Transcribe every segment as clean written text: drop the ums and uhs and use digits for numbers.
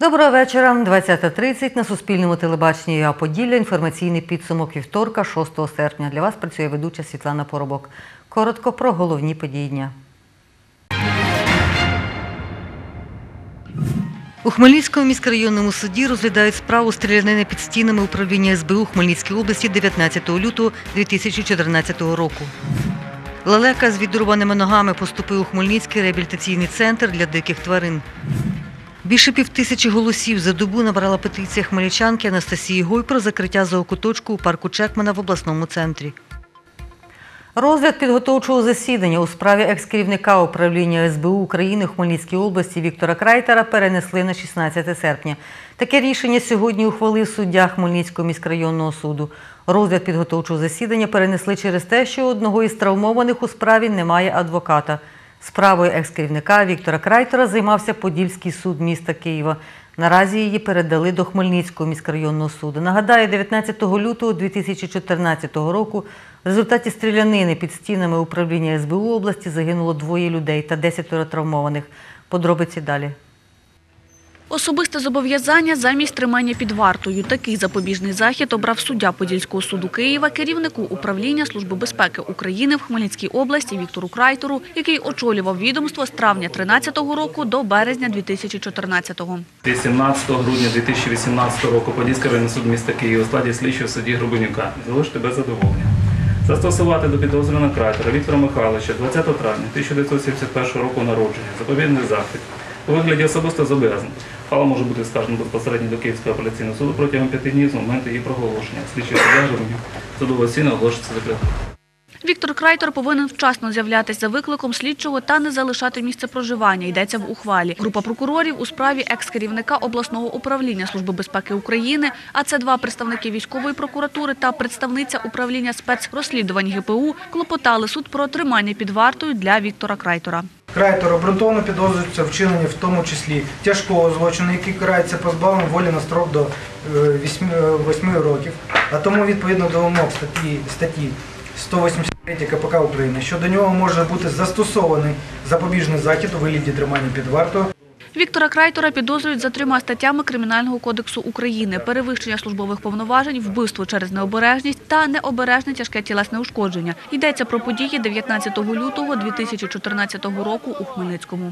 Доброго вечора. 20:30 на Суспільному телебаченні ЮА Поділля. Інформаційний підсумок вівторка, 6 серпня. Для вас працює ведуча Світлана Поробок. Коротко про головні події дня. У Хмельницькому міськрайонному суді розглядають справу стрілянини під стінами управління СБУ Хмельницької області 19 лютого 2014 року. Лелека з відрубаними ногами поступив у Хмельницький реабілітаційний центр для диких тварин. Більше 5000 голосів за добу набрала петиція хмельничанки Анастасії Гой про закриття зоокуточку у парку Чекмана в обласному центрі. Розгляд підготовчого засідання у справі екс-керівника управління СБУ України в Хмельницькій області Віктора Крайтора перенесли на 16 серпня. Таке рішення сьогодні ухвалив суддя Хмельницького міськрайонного суду. Розгляд підготовчого засідання перенесли через те, що у одного із травмованих у справі немає адвоката. Справою екс-керівника Віктора Крайтора займався Подільський суд міста Києва. Наразі її передали до Хмельницького міськрайонного суду. Нагадаю, 19 лютого 2014 року в результаті стрілянини під стінами управління СБУ області загинуло 2 людей та 10 травмованих. Подробиці далі. Особисте зобов'язання замість тримання під вартою. Такий запобіжний захід обрав суддя Подільського суду Києва керівнику управління Служби безпеки України в Хмельницькій області Віктору Крайтору, який очолював відомство з травня 2013 року до березня 2014. 18 грудня 2018 року Подільський районний суд міста Києва у складі слідчого судді Грубенюка залишити без задоволення. Застосувати до підозрюваного Крайтора Віктора Михайловича 20 травня 1971 року народження запобіжний захід у вигляді особистого зобов'язання. Ухвала може бути скажена безпосередньо до Київського апеляційного суду протягом 5 днів з моменту її проголошення. Слідчий суддя Грубенюк судово офіційно оголошується закритим. Віктор Крайтор повинен вчасно з'являтися за викликом слідчого та не залишати місце проживання, йдеться в ухвалі. Група прокурорів у справі екс-керівника обласного управління Служби безпеки України, а це 2 представники військової прокуратури та представниця управління спецрозслідувань ГПУ, клопотали суд про тримання під вартою для Віктора Крайтора. Крайтор обґрунтовано підозрюється вчинення в тому числі тяжкого злочину, який карається позбавленням волі на строк до 8 років, а тому відповідно до вимог статті 183 КПК України, що до нього може бути застосований запобіжний захід у вигляді тримання під вартою. Віктора Крайтора підозрюють за 3 статтями Кримінального кодексу України – перевищення службових повноважень, вбивство через необережність та необережне тяжке тілесне ушкодження. Йдеться про події 19 лютого 2014 року у Хмельницькому.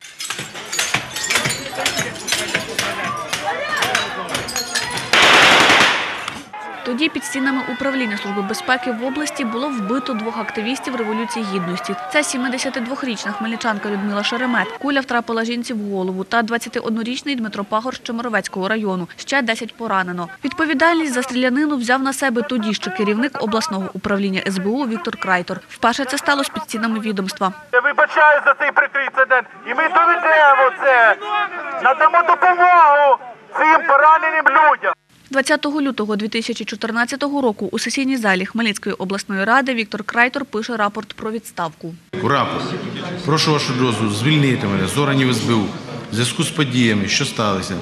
Тоді під стінами управління Служби безпеки в області було вбито 2 активістів Революції Гідності. Це 72-річна хмельничанка Людмила Шеремет. Куля втрапила жінці в голову та 21-річний Дмитро Пагор з Чемеровецького району. Ще 10 поранено. Відповідальність за стрілянину взяв на себе тоді ще керівник обласного управління СБУ Віктор Крайтор. Вперше це сталося під стінами відомства. Я вибачаю за цей прикрий інцидент. І ми доведемо це. Надамо допомогу цим пораненим людям. 20 лютого 2014 року у сесійній залі Хмельницької обласної ради Віктор Крайтор пише рапорт про відставку. Рапорт. Прошу вашу дозволу звільнити мене з органів СБУ в зв'язку з подіями, що сталися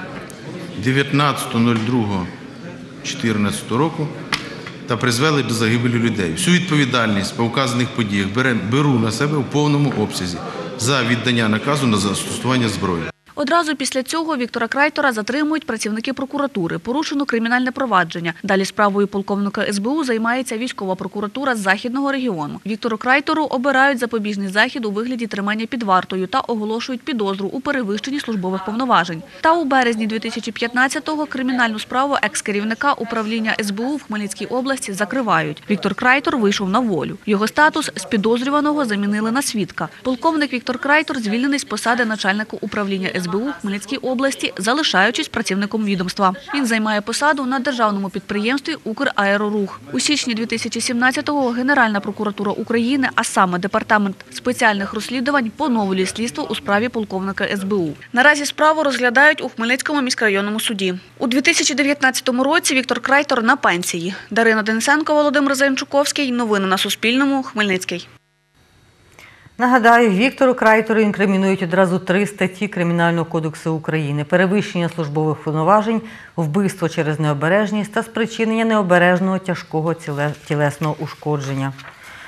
19.02.2014 року та призвели до загибелі людей. Всю відповідальність по вказаних подіях беру на себе у повному обсязі за віддання наказу на застосування зброї. Одразу після цього Віктора Крайтора затримують працівники прокуратури. Порушено кримінальне провадження. Далі справою полковника СБУ займається військова прокуратура з Західного регіону. Віктору Крайтору обирають запобіжний захід у вигляді тримання під вартою та оголошують підозру у перевищенні службових повноважень. Та у березні 2015-го кримінальну справу екс-керівника управління СБУ в Хмельницькій області закривають. Віктор Крайтор вийшов на волю. Його статус з підозрюваного замінили на свідка. Полковник Віктор Крайтор звільнений з посади начальника управління СБУ в Хмельницькій області, залишаючись працівником відомства. Він займає посаду на державному підприємстві «Украерорух». У січні 2017-го Генеральна прокуратура України, а саме Департамент спеціальних розслідувань, поновлює слідство у справі полковника СБУ. Наразі справу розглядають у Хмельницькому міськрайонному суді. У 2019 році Віктор Крайтор на пенсії. Дарина Денисенко, Володимир Заянчуковський. Новини на Суспільному. Хмельницький. Нагадаю, Віктору Крайтору інкримінують одразу 3 статті Кримінального кодексу України: перевищення службових повноважень, вбивство через необережність та спричинення необережного тяжкого тілесного ушкодження.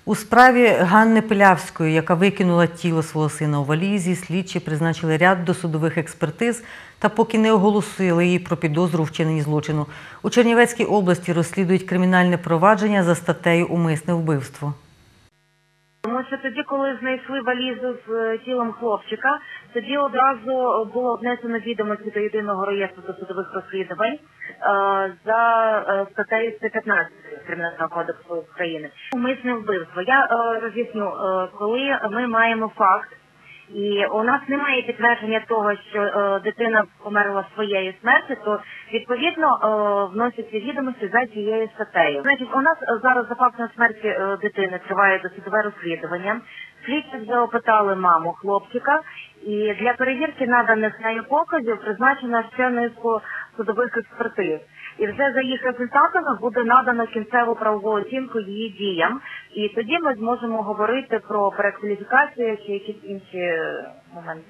У справі Ганни Пилявської, яка викинула тіло свого сина у валізі, слідчі призначили ряд досудових експертиз та поки не оголосили її про підозру у вчиненні злочину. У Чернівецькій області розслідують кримінальне провадження за статтею «Умисне вбивство». Тому що тоді, коли знайшли валізу з тілом хлопчика, тоді одразу було внесено відомості до єдиного реєстру досудових розслідувань за статтею 115 Кримінального кодексу України. Умисне вбивство. Я роз'ясню, коли ми маємо факт, і у нас немає підтвердження того, що дитина померла своєю смертю, то відповідно вносяться відомості за цією статтею. Значить, у нас зараз за фактом смерті дитини триває досудове розслідування. Слідчі вже опитали маму хлопчика, і для перевірки наданих нею показів призначено ще низку судових експертиз. І вже за їх результатами буде надано кінцеву правову оцінку її діям. І тоді ми зможемо говорити про перекваліфікацію чи якісь інші моменти.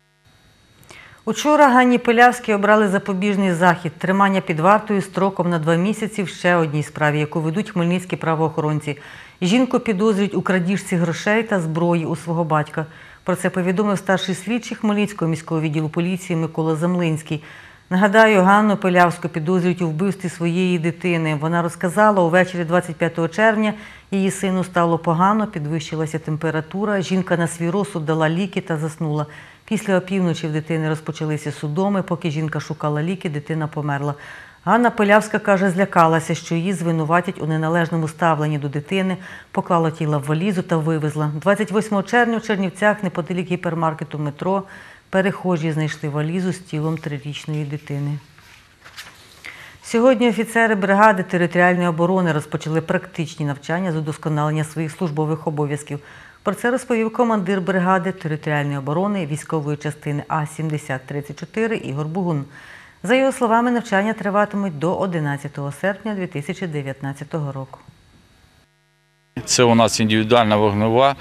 Учора Ганні Пилявській обрали запобіжний захід – тримання під вартою строком на 2 місяці в ще одній справі, яку ведуть хмельницькі правоохоронці. Жінку підозрюють у крадіжці грошей та зброї у свого батька. Про це повідомив старший слідчий Хмельницького міського відділу поліції Микола Замлинський. Нагадаю, Ганну Пилявську підозрюють у вбивстві своєї дитини. Вона розказала, увечері 25 червня її сину стало погано, підвищилася температура. Жінка на свій розсуд дала ліки та заснула. Після опівночі в дитини розпочалися судоми. Поки жінка шукала ліки, дитина померла. Ганна Пилявська, каже, злякалася, що її звинуватять у неналежному ставленні до дитини, поклала тіло в валізу та вивезла. 28 червня в Чернівцях, неподалік гіпермаркету «Метро», перехожі знайшли валізу з тілом 3-річної дитини. Сьогодні офіцери бригади територіальної оборони розпочали практичні навчання з удосконалення своїх службових обов'язків. Про це розповів командир бригади територіальної оборони військової частини А-7034 Ігор Бугун. За його словами, навчання триватимуть до 11 серпня 2019 року. Це у нас індивідуальна вогнева,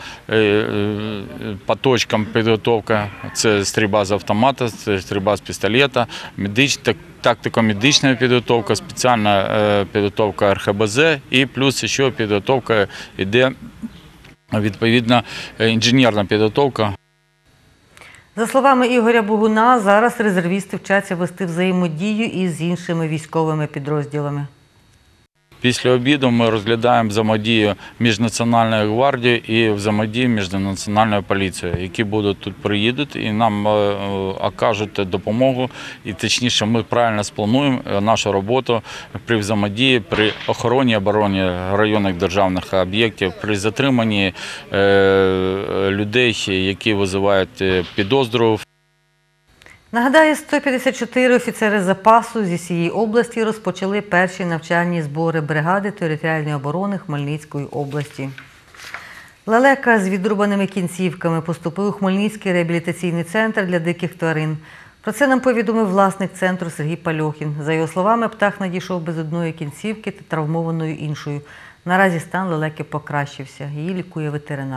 по точкам підготовка, це стрільба з автомата, це стрільба з пістолета, тактико-медична підготовка, спеціальна підготовка РХБЗ і плюс ще підготовка йде, відповідно, інженерна підготовка. За словами Ігоря Бугуна, зараз резервісти вчаться вести взаємодію із іншими військовими підрозділами. Після обіду ми розглядаємо взаємодію між Національною гвардією і взаємодію між Національною поліцією, які тут приїдуть і нам окажуть допомогу. І точніше, ми правильно сплануємо нашу роботу при взаємодії, при охороні і обороні районних державних об'єктів, при затриманні людей, які визивають підозру. Нагадаю, 154 офіцери запасу зі всієї області розпочали перші навчальні збори бригади територіальної оборони Хмельницької області. Лелека з відрубаними кінцівками поступив у Хмельницький реабілітаційний центр для диких тварин. Про це нам повідомив власник центру Сергій Пальохін. За його словами, птах надійшов без одної кінцівки та травмованою іншою. Наразі стан лелеки покращився. Її лікує ветеринар.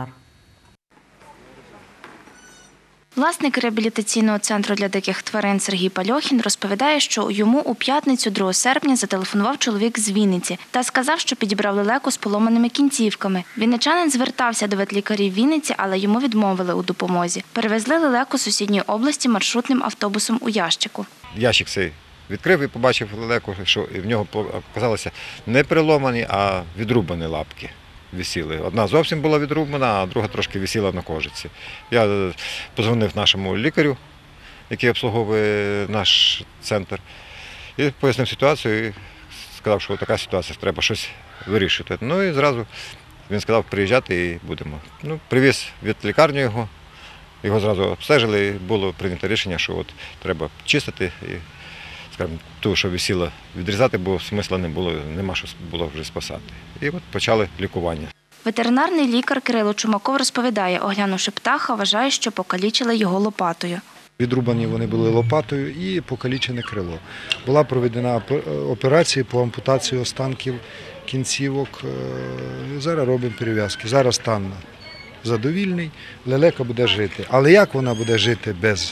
Власник реабілітаційного центру для диких тварин Сергій Пальохін розповідає, що йому у п'ятницю 2 серпня зателефонував чоловік з Вінниці та сказав, що підібрав лелеку з поломаними кінцівками. Вінничанин звертався до ветлікарів Вінниці, але йому відмовили у допомозі. Перевезли лелеку з сусідньої області маршрутним автобусом у ящику. Ящик цей відкрив і побачив лелеку, що в нього оказалися не переломані, а відрубані лапки. Висіли. Одна зовсім була відрубана, а друга трошки висіла на кожиці. Я подзвонив нашому лікарю, який обслуговує наш центр, і пояснив ситуацію, і сказав, що така ситуація, треба щось вирішити. Ну і зразу він сказав, приїжджати і будемо. Ну, привіз від лікарні його зразу обстежили, і було прийнято рішення, що от треба чистити і, скажімо, ту, що висіло, відрізати, бо смисла не було, нема що було вже спасати. І от почали лікування. Ветеринарний лікар Кирило Чумаков розповідає, оглянувши птаха, вважає, що покалічили його лопатою. Відрубані вони були лопатою і покалічене крило. Була проведена операція по ампутації останків кінцівок. Зараз робимо перев'язки. Зараз стан задовільний, лелека буде жити. Але як вона буде жити без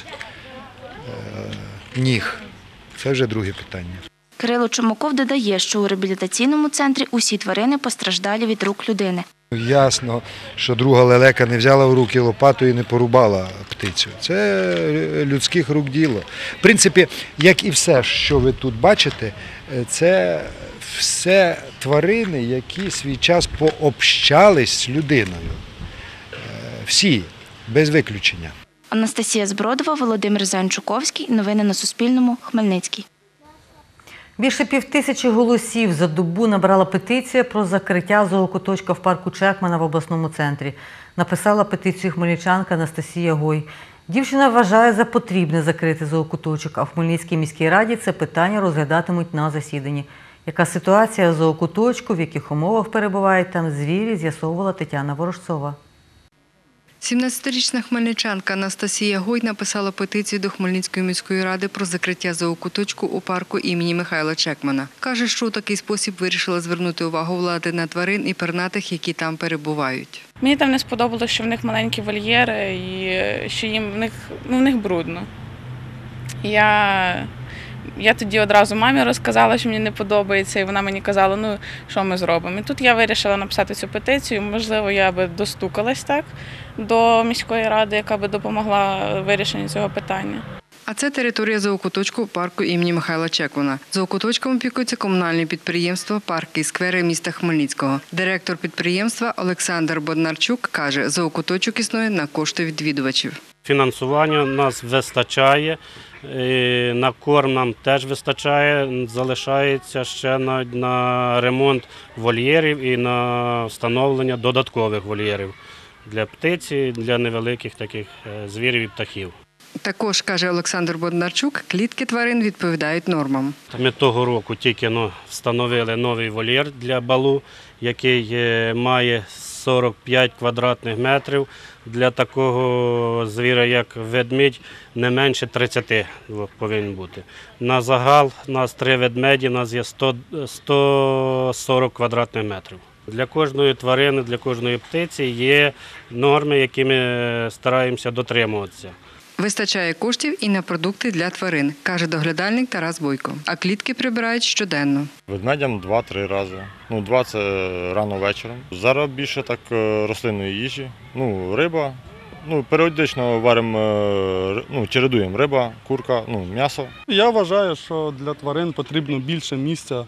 ніг? Це вже друге питання. Кирило Чумаков додає, що у реабілітаційному центрі усі тварини постраждалі від рук людини. Ясно, що друга лелека не взяла в руки лопату і не порубала птицю. Це людських рук діло. В принципі, як і все, що ви тут бачите, це все тварини, які свій час пообщались з людиною. Всі, без виключення. Анастасія Збродова, Володимир Зайчуковський. Новини на Суспільному. Хмельницький. Більше 5000 голосів за добу набрала петиція про закриття зоокуточка в парку Чекмана в обласному центрі. Написала петицію хмельничанка Анастасія Гой. Дівчина вважає за потрібне закрити зоокуточок, а в Хмельницькій міській раді це питання розглядатимуть на засіданні. Яка ситуація з зоокуточку, в яких умовах перебувають там звірі, з'ясовувала Тетяна Ворожцова. 17-річна хмельничанка Анастасія Гой написала петицію до Хмельницької міської ради про закриття зоокуточку у парку імені Михайла Чекмана. Каже, що у такий спосіб вирішила звернути увагу влади на тварин і пернатих, які там перебувають. Мені там не сподобалося, що в них маленькі вольєри і що їм в них брудно. Я тоді одразу мамі розказала, що мені не подобається, і вона мені казала, що ми зробимо. І тут я вирішила написати цю петицію, можливо, я би достукалась так до міської ради, яка би допомогла вирішенню цього питання. А це територія зоокуточку у парку імені Михайла Чекмана. Зоокуточком опікується комунальне підприємство «Парки і сквери» міста Хмельницького. Директор підприємства Олександр Боднарчук каже, зоокуточок існує на кошти відвідувачів. Фінансування нас вистачає, на корм нам теж вистачає, залишається ще на ремонт вольєрів і на встановлення додаткових вольєрів для птиці, для невеликих таких звірів і птахів. Також, каже Олександр Боднарчук, клітки тварин відповідають нормам. Ми того року тільки встановили новий вольєр для балу, який має 45 квадратних метрів. Для такого звіра, як ведмідь, не менше 30 повинен бути. На загал у нас 3 ведмеді, у нас є 140 квадратних метрів. Для кожної тварини, для кожної птиці є норми, які ми стараємося дотримуватися. Вистачає коштів і на продукти для тварин, каже доглядальник Тарас Бойко. А клітки прибирають щоденно. Ведмедям 2-3 рази. 2 – це рано вечором. Зараз більше так рослинної їжі, риба. Періодично варимо, чередуємо риба, курка, м'ясо. Я вважаю, що для тварин потрібно більше місця,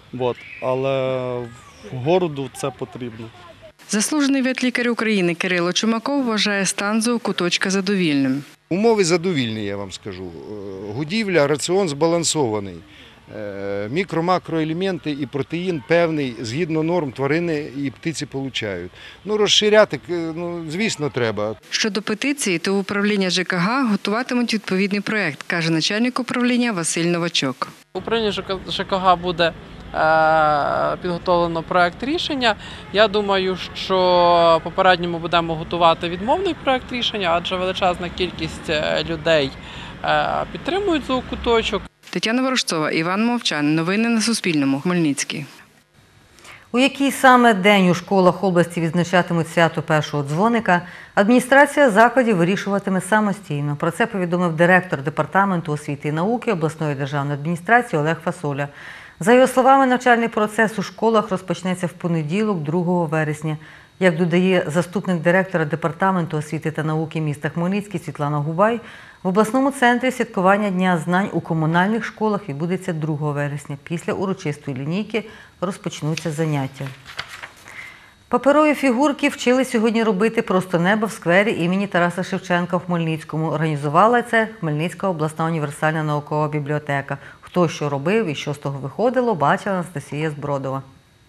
але в городу це потрібно. Заслужений ветлікар України Кирило Чумаков вважає стан зоокуточка задовільним. Умови задовільні, я вам скажу. Годівля, раціон збалансований. Мікро-макроелементи і протеїн певний, згідно норм тварини і птиці получають. Розширяти, звісно, треба. Щодо петиції, то в управління ЖКГ готуватимуть відповідний проєкт, каже начальник управління Василь Новачок. В управлінні ЖКГ буде підготовлено проєкт рішення. Я думаю, що попередньо ми будемо готувати відмовний проєкт рішення, адже величезна кількість людей підтримують зоокуточок. Тетяна Ворожцова, Іван Мовчан. Новини на Суспільному. Хмельницький. У який саме день у школах області відзначатимуть свято першого дзвоника, адміністрація закладів вирішуватиме самостійно. Про це повідомив директор Департаменту освіти і науки обласної державної адміністрації Олег Фасоля. За його словами, навчальний процес у школах розпочнеться в понеділок, 2 вересня. Як додає заступник директора Департаменту освіти та науки міста Хмельницький Світлана Губай, в обласному центрі святкування Дня знань у комунальних школах відбудеться 2 вересня. Після урочистої лінійки розпочнуться заняття. Паперові фігурки вчили сьогодні робити просто неба в сквері імені Тараса Шевченка в Хмельницькому. Організувала це Хмельницька обласна універсальна наукова бібліотека. Хто що робив і що з того виходило, бачила Анастасія Збродова.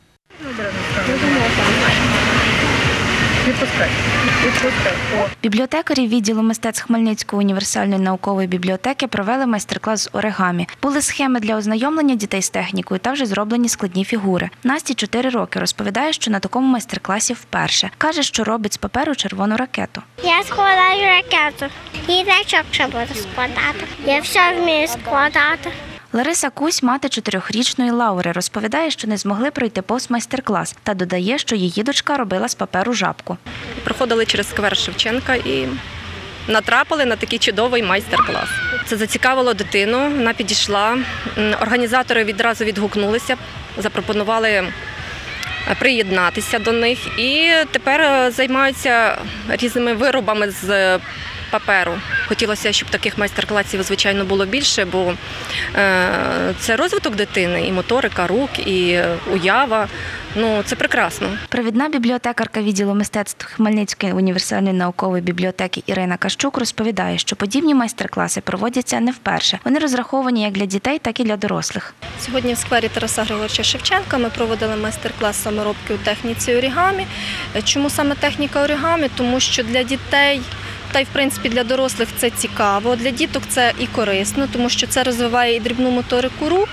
Бібліотекарі відділу мистецтв Хмельницької універсальної наукової бібліотеки провели майстер-клас з оригамі. Були схеми для ознайомлення дітей з технікою та вже зроблені складні фігури. Насті 4 роки, розповідає, що на такому майстер-класі вперше. Каже, що робить з паперу червону ракету. Я складаю ракету. І речок ще буду складати. Я все вмію складати. Лариса Кусь, мати 4-річної Лаури, розповідає, що не змогли пройти повз майстер-клас та додає, що її дочка робила з паперу жабку. Проходили через сквер Шевченка і натрапили на такий чудовий майстер-клас. Це зацікавило дитину, вона підійшла. Організатори відразу відгукнулися, запропонували приєднатися до них. І тепер займаються різними виробами з паперу. Хотілося, щоб таких майстер-класів, звичайно, було більше, бо це розвиток дитини, і моторика рук, і уява. Ну, це прекрасно. Провідна бібліотекарка відділу мистецтв Хмельницької універсальної наукової бібліотеки Ірина Кащук розповідає, що подібні майстер-класи проводяться не вперше. Вони розраховані як для дітей, так і для дорослих. Сьогодні в сквері Тараса Григоровича Шевченка ми проводили майстер-клас саморобки у техніці орігамі. Чому саме техніка орігамі? Тому що для дітей та й, в принципі, для дорослих це цікаво, для діток це і корисно, тому що це розвиває і дрібну моторику рук.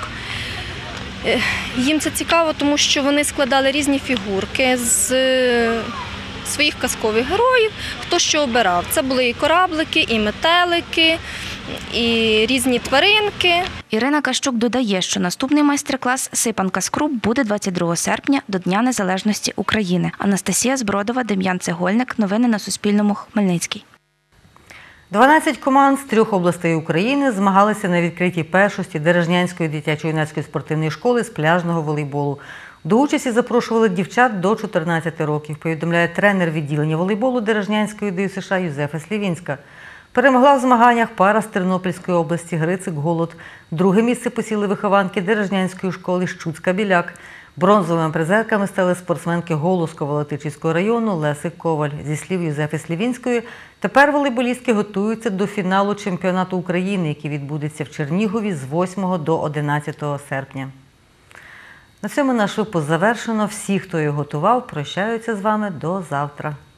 Їм це цікаво, тому що вони складали різні фігурки з своїх казкових героїв, хто що обирав. Це були і кораблики, і метелики, і різні тваринки. Ірина Кащук додає, що наступний майстер-клас «Сипанка з круп» буде 22 серпня до Дня Незалежності України. Анастасія Збродова, Дем'ян Цегольник. Новини на Суспільному. Хмельницький. 12 команд з 3 областей України змагалися на відкритій першості Дережнянської дитячо-юнацької спортивної школи з пляжного волейболу. До участі запрошували дівчат до 14 років, повідомляє тренер відділення волейболу Дережнянської ДЮСШ Юзефа Слівінська. Перемогла в змаганнях пара з Тернопільської області Грицик-Голод. Друге місце посіли вихованки Дережнянської школи Щуцька-Біляк. Бронзовими призерками стали спортсменки Голосково-Латичівського району Лесик Коваль. Зі слів Юзефи Слівінської, тепер волейболістки готуються до фіналу чемпіонату України, який відбудеться в Чернігові з 8 до 11 серпня. На цьому наш випуск завершено. Всі, хто його готував, прощаються з вами до завтра.